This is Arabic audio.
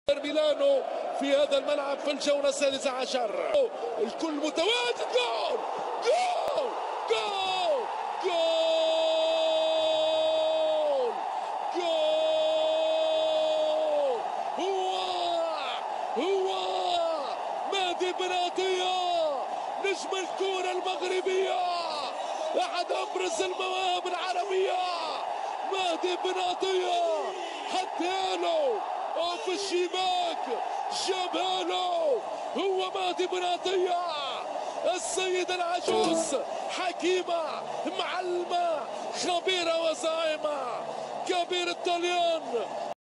ميلانو في هذا الملعب في الجولة السادسة عشر. الكل متواجد. جول جول جول جول جول. هو مهدي بن عطية نجم الكرة المغربية، أحد أبرز المواهب العربية. مهدي بن عطية حطها له في الشباك، جابها له. هو مهدي بن عطية، السيدة العجوز، حكيمة معلمة خبيرة وزعيمة، كبير الطليان.